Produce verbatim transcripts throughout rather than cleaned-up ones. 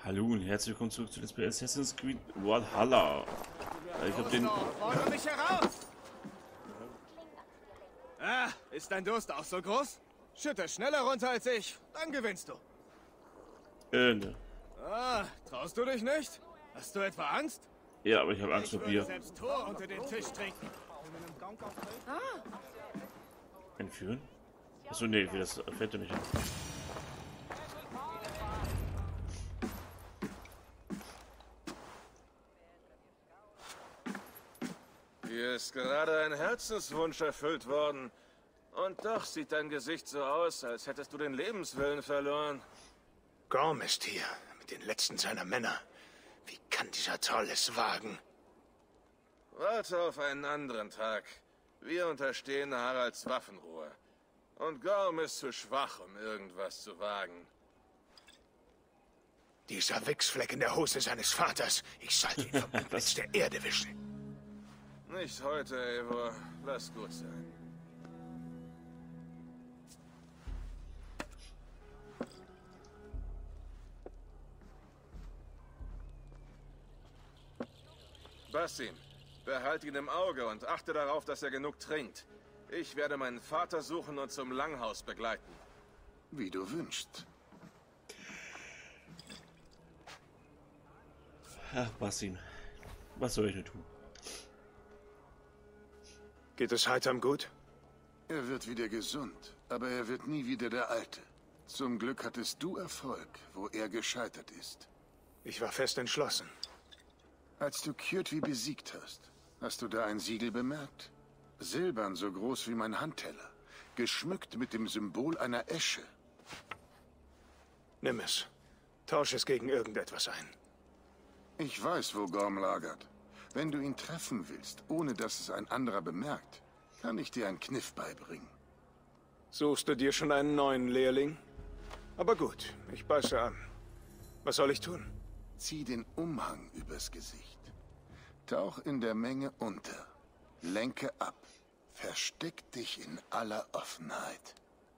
Hallo und herzlich willkommen zurück zu Let's Play Assassin's Creed Valhalla. Ich hab den... Fordere mich heraus! Ah, ist dein Durst auch so groß? Schütte schneller runter als ich, dann gewinnst du. Äh, ne. Ah, traust du dich nicht? Hast du etwa Angst? Ja, aber ich habe Angst vor Ich würde Bier. selbst Tor unter den Tisch trinken. Entführen? Achso, nee, wie das fällt ja nicht hin. Hier ist gerade ein Herzenswunsch erfüllt worden. Und doch sieht dein Gesicht so aus, als hättest du den Lebenswillen verloren. Gorm ist hier, mit den letzten seiner Männer. Wie kann dieser Troll es wagen? Warte auf einen anderen Tag. Wir unterstehen Haralds Waffenruhe. Und Gorm ist zu schwach, um irgendwas zu wagen. Dieser Wichsfleck in der Hose seines Vaters. Ich sollte ihn vom Antlitz der Erde wischen. Nicht heute, Eivor. Lass gut sein. Basim, behalte ihn im Auge und achte darauf, dass er genug trinkt. Ich werde meinen Vater suchen und zum Langhaus begleiten. Wie du wünschst. Ach, Basim. Was soll ich denn tun? Geht es Heitam gut? Er wird wieder gesund, aber er wird nie wieder der Alte. Zum Glück hattest du Erfolg, wo er gescheitert ist. Ich war fest entschlossen. Als du Kjotvi besiegt hast, hast du da ein Siegel bemerkt? Silbern so groß wie mein Handteller, geschmückt mit dem Symbol einer Esche. Nimm es. Tausch es gegen irgendetwas ein. Ich weiß, wo Gorm lagert. Wenn du ihn treffen willst, ohne dass es ein anderer bemerkt, kann ich dir einen Kniff beibringen. Suchst du dir schon einen neuen Lehrling? Aber gut, ich beiße an. Was soll ich tun? Zieh den Umhang übers Gesicht. Tauch in der Menge unter. Lenke ab. Versteck dich in aller Offenheit.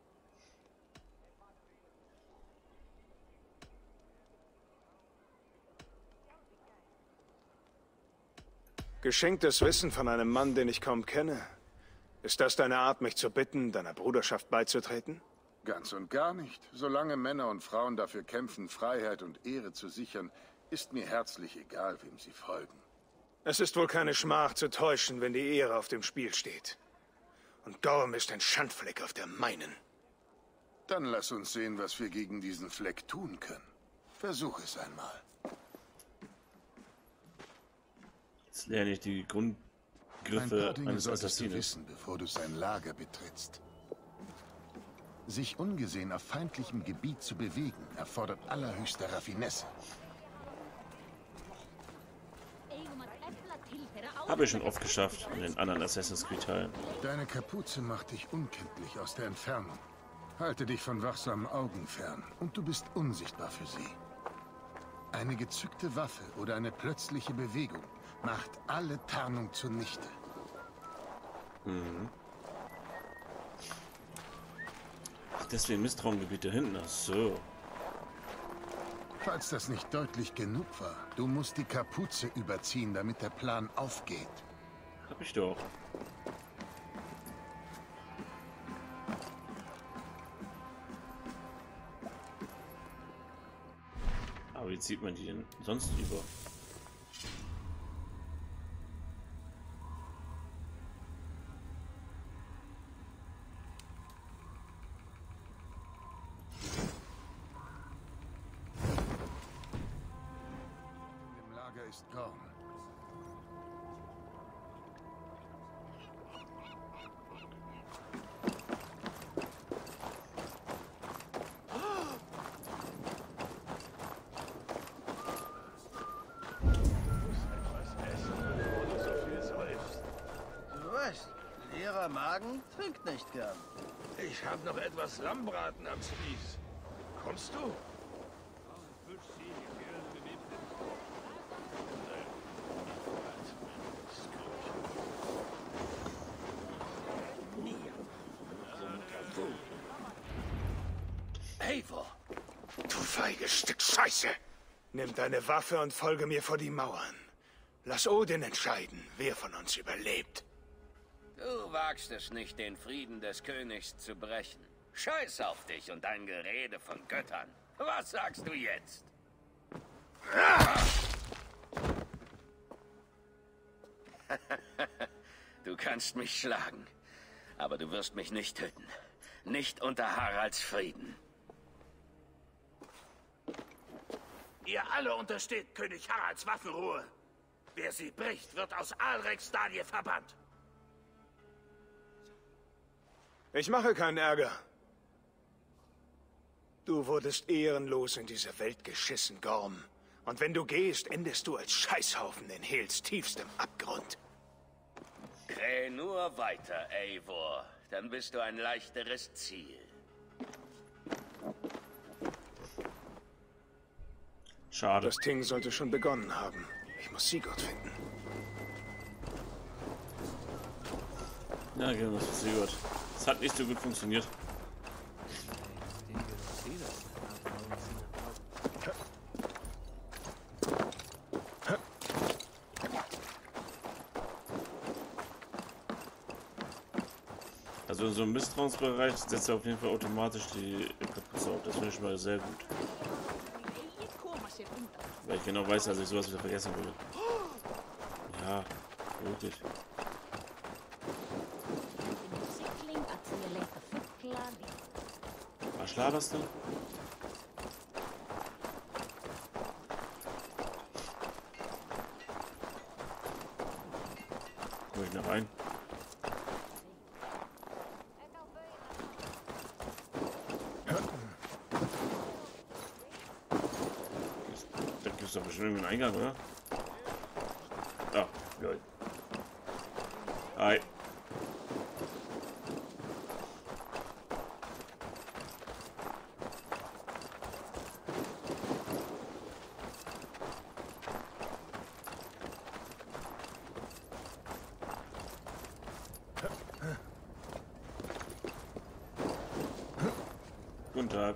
Geschenktes Wissen von einem Mann, den ich kaum kenne. Ist das deine Art, mich zu bitten, deiner Bruderschaft beizutreten? Ganz und gar nicht. Solange Männer und Frauen dafür kämpfen, Freiheit und Ehre zu sichern, ist mir herzlich egal, wem sie folgen. Es ist wohl keine Schmach zu täuschen, wenn die Ehre auf dem Spiel steht. Und Gorm ist ein Schandfleck auf der meinen. Dann lass uns sehen, was wir gegen diesen Fleck tun können. Versuch es einmal. Jetzt lerne ich die Ein Grundgriffe paar Dinge eines solltest du Assassinen. wissen, bevor du sein Lager betrittst. Sich ungesehen auf feindlichem Gebiet zu bewegen, erfordert allerhöchste Raffinesse. Habe ich schon oft geschafft in den anderen Assassin's Creed Teilen. Deine Kapuze macht dich unkenntlich aus der Entfernung. Halte dich von wachsamen Augen fern und du bist unsichtbar für sie. Eine gezückte Waffe oder eine plötzliche Bewegung macht alle Tarnung zunichte. Mhm. Ach, deswegen Misstrauengebiet da hinten. Ach so. Falls das nicht deutlich genug war, du musst die Kapuze überziehen, damit der Plan aufgeht. Hab ich doch. Aber wie zieht man die denn sonst über? Im Lager ist Gorm. Du weißt, leerer Magen trinkt nicht gern. Ich habe noch etwas Lammbraten am Spieß. Kommst du? Eivor! Du feiges Stück Scheiße! Nimm deine Waffe und folge mir vor die Mauern. Lass Odin entscheiden, wer von uns überlebt. Du wagst es nicht, den Frieden des Königs zu brechen. Scheiß auf dich und dein Gerede von Göttern. Was sagst du jetzt? Du kannst mich schlagen, aber du wirst mich nicht töten. Nicht unter Haralds Frieden. Ihr alle untersteht König Haralds Waffenruhe. Wer sie bricht, wird aus Alrekstadie verbannt. Ich mache keinen Ärger. Du wurdest ehrenlos in diese Welt geschissen, Gorm. Und wenn du gehst, endest du als Scheißhaufen in Hels tiefstem Abgrund. Kräh nur weiter, Eivor. Dann bist du ein leichteres Ziel. Schade. Das Ding sollte schon begonnen haben. Ich muss Sigurd finden. Ja, gehen wir zu Sigurd. Das hat nicht so gut funktioniert. Also in so einem Misstrauensbereich setzt er auf jeden Fall automatisch die Kapuze auf. Das finde ich schon mal sehr gut. Weil ich genau weiß, dass ich sowas wieder vergessen würde. Ja, wirklich. Was laberst du? Komm ich noch rein? Da gibt es doch bestimmt irgendeinen Eingang, oder? Ah, lol. Hi. Guten Tag.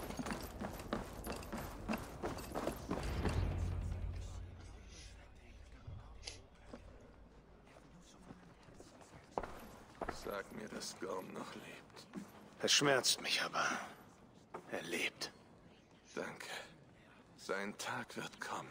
Sag mir, dass Gorm noch lebt. Es schmerzt mich aber. Er lebt. Danke. Sein Tag wird kommen.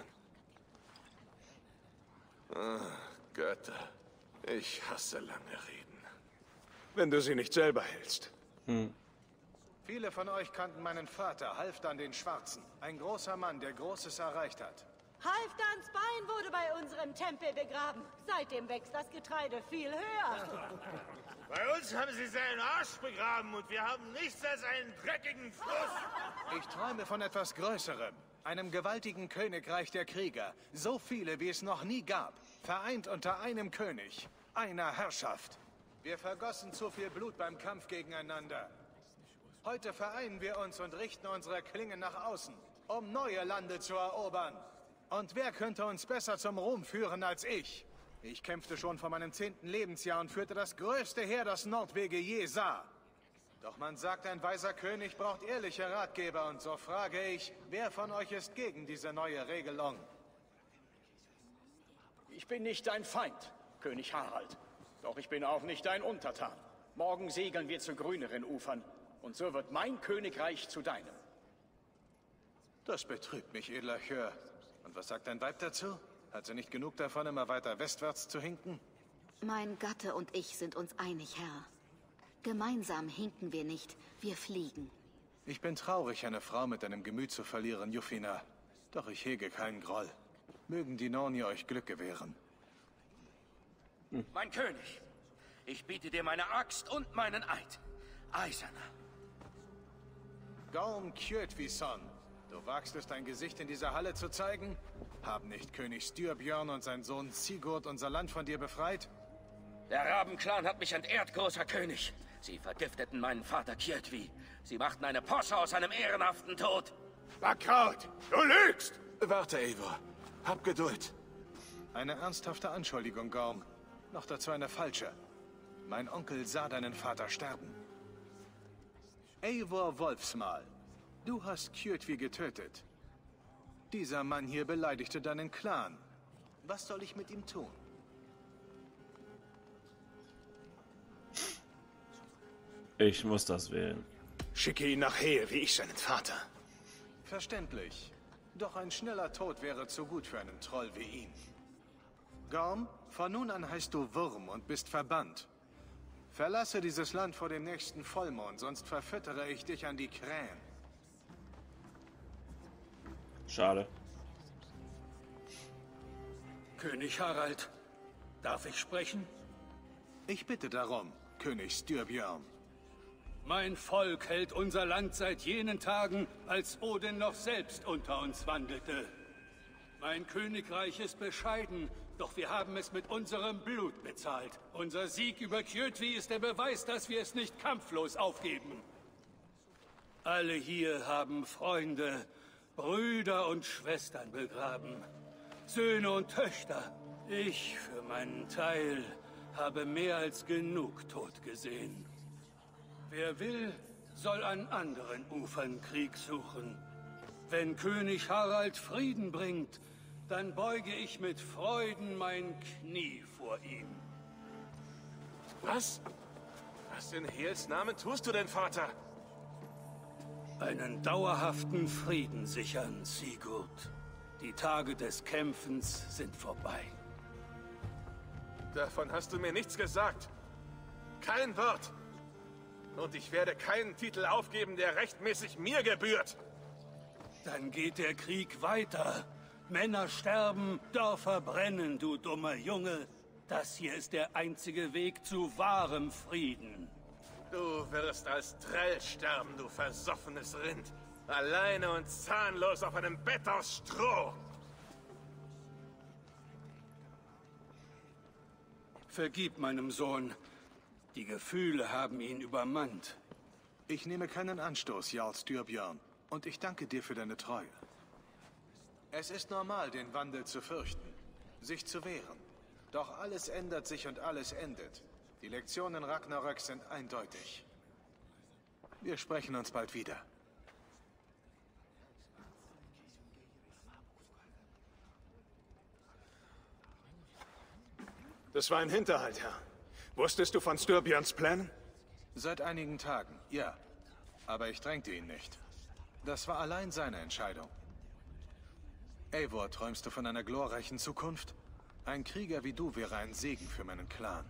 Ah, Götter. Ich hasse lange Reden. Wenn du sie nicht selber hältst. Hm. Viele von euch kannten meinen Vater, Halfdan den Schwarzen. Ein großer Mann, der Großes erreicht hat. Halfdans Bein wurde bei unserem Tempel begraben. Seitdem wächst das Getreide viel höher. Bei uns haben sie seinen Arsch begraben und wir haben nichts als einen dreckigen Fluss. Ich träume von etwas Größerem. Einem gewaltigen Königreich der Krieger. So viele, wie es noch nie gab. Vereint unter einem König. Einer Herrschaft. Wir vergossen zu viel Blut beim Kampf gegeneinander. Heute vereinen wir uns und richten unsere Klingen nach außen, um neue Lande zu erobern. Und wer könnte uns besser zum Ruhm führen als ich? Ich kämpfte schon vor meinem zehnten Lebensjahr und führte das größte Heer, das Nordwege je sah. Doch man sagt, ein weiser König braucht ehrliche Ratgeber. Und so frage ich, wer von euch ist gegen diese neue Regelung? Ich bin nicht dein Feind, König Harald. Doch ich bin auch nicht dein Untertan. Morgen segeln wir zu grüneren Ufern. Und so wird mein Königreich zu deinem. Das betrübt mich, edler Chör. Und was sagt dein Weib dazu? Hat sie nicht genug davon, immer weiter westwärts zu hinken? Mein Gatte und ich sind uns einig, Herr. Gemeinsam hinken wir nicht, wir fliegen. Ich bin traurig, eine Frau mit deinem Gemüt zu verlieren, Jufina. Doch ich hege keinen Groll. Mögen die Norni euch Glück gewähren. Hm. Mein König, ich biete dir meine Axt und meinen Eid. Eiserner. Gorm Kjötvisson, du wagst es, dein Gesicht in dieser Halle zu zeigen? Haben nicht König Styrbjörn und sein Sohn Sigurd unser Land von dir befreit? Der Rabenclan hat mich entehrt, großer König. Sie vergifteten meinen Vater Kjötvi. Sie machten eine Posse aus einem ehrenhaften Tod. Backhaut, du lügst! Warte, Eivor. Hab Geduld. Eine ernsthafte Anschuldigung, Gorm. Noch dazu eine falsche. Mein Onkel sah deinen Vater sterben. Eivor Wolfsmal, du hast Kjötvi getötet. Dieser Mann hier beleidigte deinen Clan. Was soll ich mit ihm tun? Ich muss das wählen. Schicke ihn nach Hehe, wie ich seinen Vater. Verständlich. Doch ein schneller Tod wäre zu gut für einen Troll wie ihn. Gorm, von nun an heißt du Wurm und bist verbannt. Verlasse dieses Land vor dem nächsten Vollmond, sonst verfüttere ich dich an die Krähen. Schade. König Harald, darf ich sprechen? Ich bitte darum, König Styrbjörn. Mein Volk hält unser Land seit jenen Tagen, als Odin noch selbst unter uns wandelte. Mein Königreich ist bescheiden, doch wir haben es mit unserem Blut bezahlt. Unser Sieg über Kjötvi ist der Beweis, dass wir es nicht kampflos aufgeben. Alle hier haben Freunde, Brüder und Schwestern begraben. Söhne und Töchter. Ich, für meinen Teil, habe mehr als genug Tod gesehen. Wer will, soll an anderen Ufern Krieg suchen. Wenn König Harald Frieden bringt, dann beuge ich mit Freuden mein Knie vor ihm. Was? Was in Heels Namen tust du denn, Vater? Einen dauerhaften Frieden sichern, Sigurd. Die Tage des Kämpfens sind vorbei. Davon hast du mir nichts gesagt. Kein Wort. Und ich werde keinen Titel aufgeben, der rechtmäßig mir gebührt. Dann geht der Krieg weiter. Männer sterben, Dörfer brennen, du dummer Junge. Das hier ist der einzige Weg zu wahrem Frieden. Du wirst als Trell sterben, du versoffenes Rind. Alleine und zahnlos auf einem Bett aus Stroh. Vergib meinem Sohn. Die Gefühle haben ihn übermannt. Ich nehme keinen Anstoß, Jarl Styrbjörn. Und ich danke dir für deine Treue. Es ist normal, den Wandel zu fürchten, sich zu wehren. Doch alles ändert sich und alles endet. Die Lektionen Ragnaröks sind eindeutig. Wir sprechen uns bald wieder. Das war ein Hinterhalt, Herr. Wusstest du von Styrbjörns Plänen? Seit einigen Tagen, ja. Aber ich drängte ihn nicht. Das war allein seine Entscheidung. Eivor, träumst du von einer glorreichen Zukunft? Ein Krieger wie du wäre ein Segen für meinen Clan.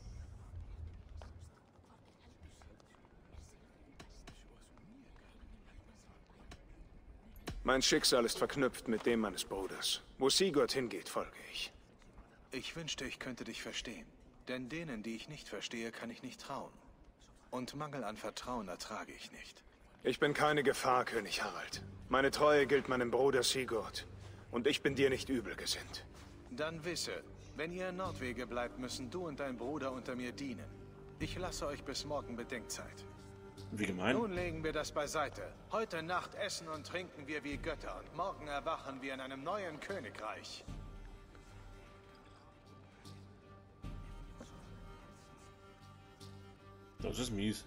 Mein Schicksal ist verknüpft mit dem meines Bruders. Wo Sigurd hingeht, folge ich. Ich wünschte, ich könnte dich verstehen. Denn denen, die ich nicht verstehe, kann ich nicht trauen. Und Mangel an Vertrauen ertrage ich nicht. Ich bin keine Gefahr, König Harald. Meine Treue gilt meinem Bruder Sigurd. Und ich bin dir nicht übel gesinnt. Dann wisse, wenn ihr in Nordwege bleibt, müssen du und dein Bruder unter mir dienen. Ich lasse euch bis morgen Bedenkzeit. Wie gemein. Nun legen wir das beiseite. Heute Nacht essen und trinken wir wie Götter und morgen erwachen wir in einem neuen Königreich. Das ist mies.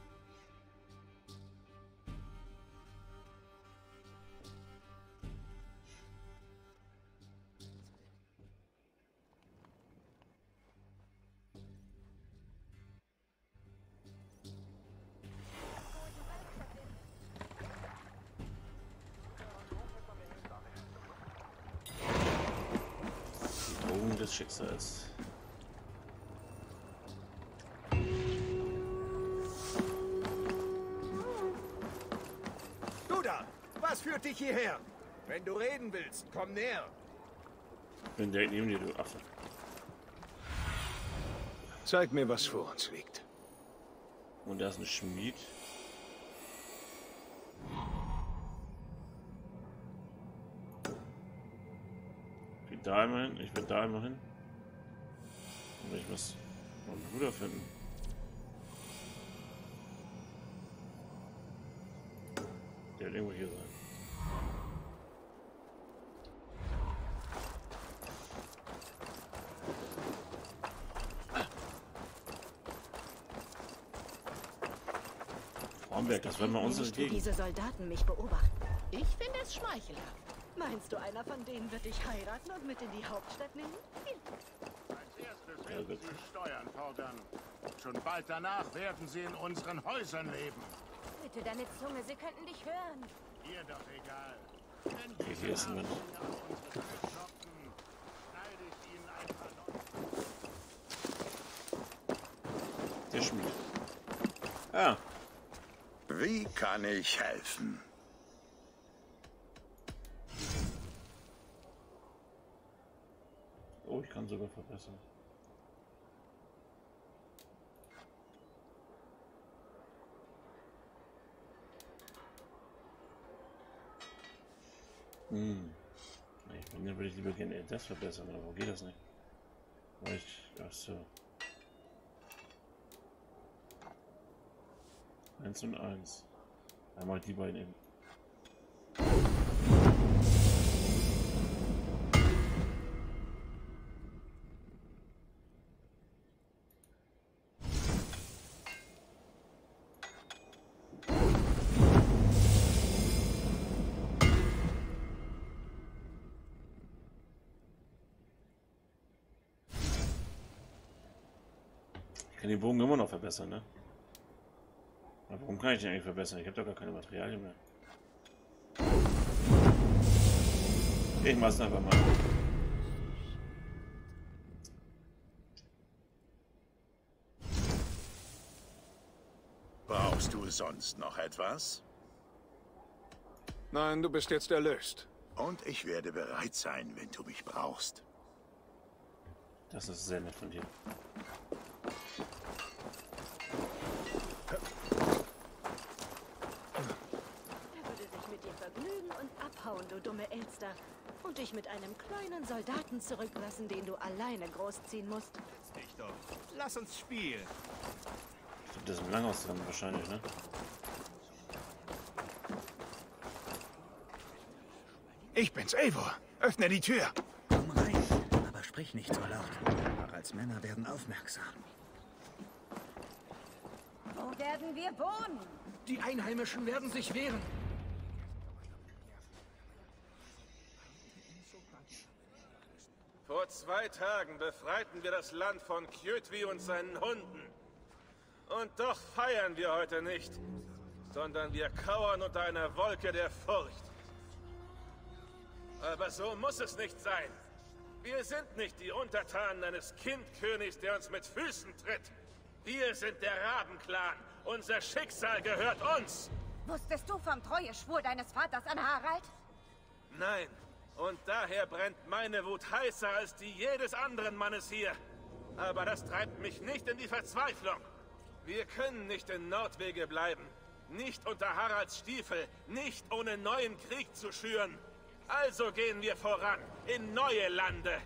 Die Drohung des Schicksals. Was führt dich hierher? Wenn du reden willst, komm näher. Ich bin direkt neben dir, du Affe. Zeig mir, was vor uns liegt. Und da ist ein Schmied. Geh da einmal hin, ich will da einmal hin. Und ich muss meinen Bruder finden. Der wird irgendwo hier sein. Fromberg, das werden wir uns Nicht, wie entgegen. diese Soldaten mich beobachten. Ich finde es schmeichelhaft. Meinst du, einer von denen wird dich heiraten und mit in die Hauptstadt nehmen? Als erstes werden sie Steuern fordern. Schon bald danach werden sie in unseren Häusern leben. Bitte deine Zunge, sie könnten dich hören. Ihr doch egal. Okay, hier ist ein Mensch. Der Schmied. Ah. Wie kann ich helfen? Oh, ich kann sogar verbessern. Hm. Ich bin, dann würde ich lieber gerne das verbessern, aber wo geht das nicht? Weil ich, ach so. Eins und eins. Einmal die beiden eben. Ich kann den Bogen immer noch verbessern, ne? Aber warum kann ich den eigentlich verbessern? Ich habe doch gar keine Materialien mehr. Ich mach's einfach mal. Brauchst du sonst noch etwas? Nein, du bist jetzt erlöst. Und ich werde bereit sein, wenn du mich brauchst. Das ist sehr nett von dir. Abhauen, du dumme Elster. Und dich mit einem kleinen Soldaten zurücklassen, den du alleine großziehen musst. Nicht doch. Lass uns spielen. Ich glaube, das ist ein Langhaus dran wahrscheinlich, ne? Ich bin's, Eivor. Öffne die Tür. Komm rein, aber sprich nicht so laut. Haralds Männer werden aufmerksam. Wo werden wir wohnen? Die Einheimischen werden sich wehren. Vor zwei Tagen befreiten wir das Land von Kjötvi und seinen Hunden. Und doch feiern wir heute nicht, sondern wir kauern unter einer Wolke der Furcht. Aber so muss es nicht sein. Wir sind nicht die Untertanen eines Kindkönigs, der uns mit Füßen tritt. Wir sind der Rabenclan. Unser Schicksal gehört uns. Wusstest du vom Treueschwur deines Vaters an Harald? Nein. Und daher brennt meine Wut heißer als die jedes anderen Mannes hier. Aber das treibt mich nicht in die Verzweiflung. Wir können nicht in Nordwege bleiben. Nicht unter Haralds Stiefel. Nicht ohne neuen Krieg zu schüren. Also gehen wir voran. In neue Lande.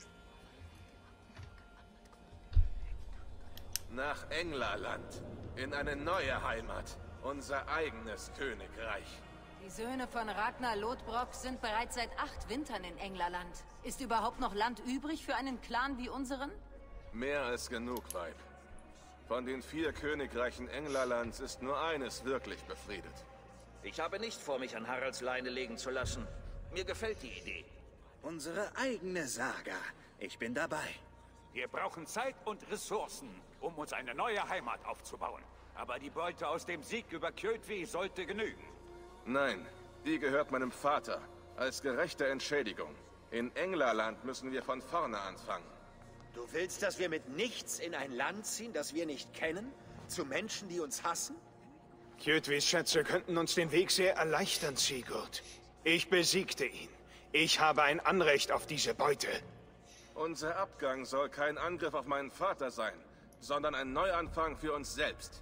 Nach Englerland. In eine neue Heimat. Unser eigenes Königreich. Die Söhne von Ragnar Lodbrok sind bereits seit acht Wintern in Englerland. Ist überhaupt noch Land übrig für einen Clan wie unseren? Mehr als genug, Weib. Von den vier Königreichen Englerlands ist nur eines wirklich befriedet. Ich habe nicht vor, mich an Haralds Leine legen zu lassen. Mir gefällt die Idee. Unsere eigene Saga. Ich bin dabei. Wir brauchen Zeit und Ressourcen, um uns eine neue Heimat aufzubauen. Aber die Beute aus dem Sieg über Kjötvi sollte genügen. Nein, die gehört meinem Vater. Als gerechte Entschädigung. In Englerland müssen wir von vorne anfangen. Du willst, dass wir mit nichts in ein Land ziehen, das wir nicht kennen? Zu Menschen, die uns hassen? Kjötvis Schätze könnten uns den Weg sehr erleichtern, Sigurd. Ich besiegte ihn. Ich habe ein Anrecht auf diese Beute. Unser Abgang soll kein Angriff auf meinen Vater sein, sondern ein Neuanfang für uns selbst.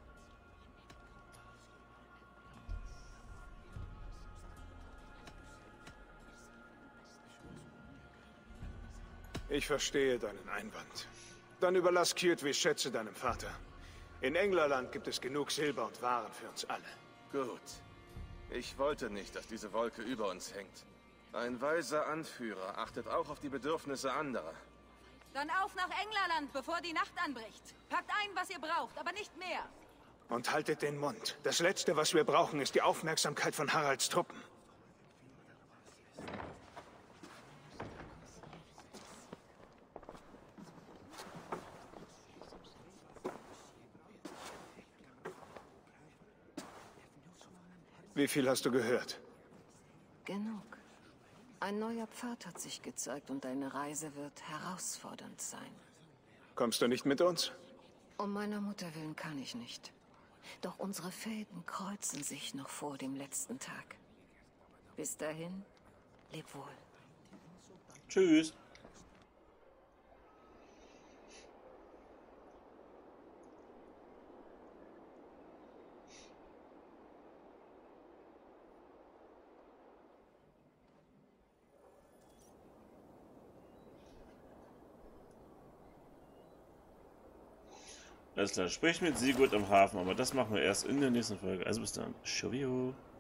Ich verstehe deinen Einwand. Dann überlass Kjötvis Schätze deinem Vater. In Englerland gibt es genug Silber und Waren für uns alle. Gut. Ich wollte nicht, dass diese Wolke über uns hängt. Ein weiser Anführer achtet auch auf die Bedürfnisse anderer. Dann auf nach Englerland, bevor die Nacht anbricht. Packt ein, was ihr braucht, aber nicht mehr. Und haltet den Mund. Das Letzte, was wir brauchen, ist die Aufmerksamkeit von Haralds Truppen. Wie viel hast du gehört? Genug. Ein neuer Pfad hat sich gezeigt und deine Reise wird herausfordernd sein. Kommst du nicht mit uns? Um meiner Mutter willen kann ich nicht. Doch unsere Fäden kreuzen sich noch vor dem letzten Tag. Bis dahin, leb wohl. Tschüss. Alles klar, sprich mit Sigurd am Hafen, aber das machen wir erst in der nächsten Folge. Also bis dann. Tschüss.